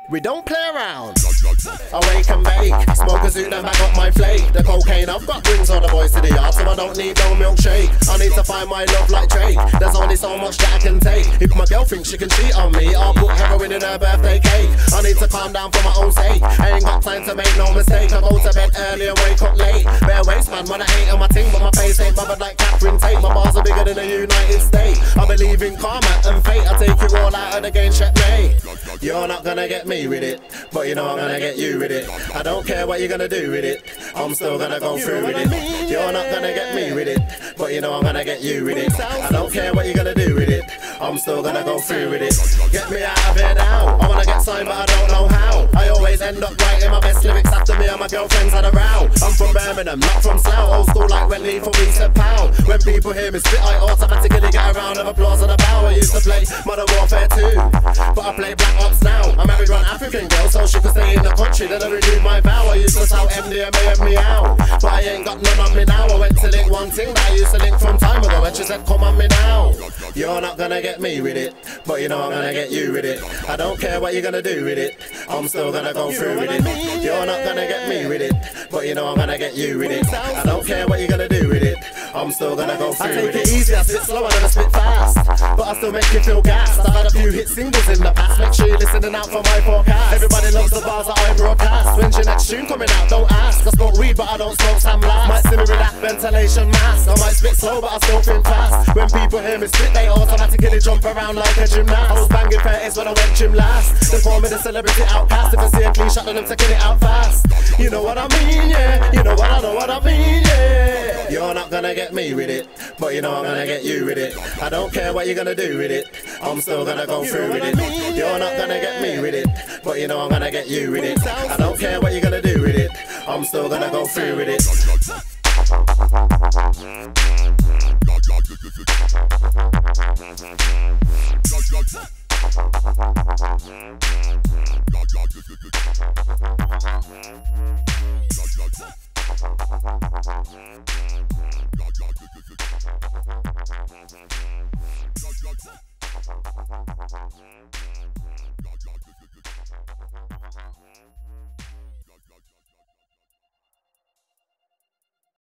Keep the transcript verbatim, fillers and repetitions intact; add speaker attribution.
Speaker 1: We don't play around. I wake and bake, smoke a zoot, then back up my flake. The cocaine I've got brings all the boys to the yard, so I don't need no milkshake. I need to find my love like Drake. There's only so much that I can take. If my girl thinks she can cheat on me, I'll put heroin in her birthday cake. I need to calm down for my own sake. I ain't got time to make no mistake. I go to bed early and wake up late. Bare waist man, when I hate on my ting, but my face ain't bothered like Catherine Tate. My bars are bigger than the United States. I believe in karma and fate. I take you all out of the game, checkmate. You're not gonna get me with it, but you know I'm gonna get you with it. I don't care what you're gonna do with it, I'm still gonna go through with it. You're not gonna get me with it, but you know I'm gonna get you with it. I don't care what you're gonna do with it, I'm still gonna go through with it. Get me out of here now, I wanna get signed but I don't know how. I always end up writing my best lyrics after me and my girlfriends had a row. I'm from Birmingham, not from Slough, old school like when Lee for we said pow. When people hear me spit, I automatically get a round of applause and a bow. I used to play Modern Warfare two, but I play Black Ops now. I married one African girl so she could stay in the country, then I renewed my vow. I used to sell M D M A and meow, but I ain't got none on me now. I went to link one thing that I used to link from time ago, and she said come on me now. You're not gonna get me with it, but you know I'm gonna get you with it. I don't care what you're gonna do with it, I'm still gonna go through with it. You're not gonna get me with it, but you know I'm gonna get you with it. I don't care what you're gonna do with it, I'm still gonna go through with it. I take it easy, I spit slow, I never spit fast, but I still make you feel gassed. I've had a few hit singles in the past, make sure you're listening out for my forecast. Everybody loves the bars that I broadcast. When's your next tune coming out? Don't ask. I smoke weed but I don't smoke Sam Last. Might see me with that ventilation mask. I might spit slow but I still think fast. When people hear me spit they automatically jump around like a gymnast. I was banging thirties when I went gym last. They call me the celebrity outcast. If I see a clean shot then I'm taking it out fast. You know what I mean, yeah. You know what I know what I mean, yeah. You're not gonna get me with it, but you know I'm gonna get you with it. I don't care what you're gonna do with it, I'm still gonna go through with it. You're not gonna get me with it, but you know I'm gonna get you with it. I don't care what you're gonna do with it, I'm still gonna go through with it.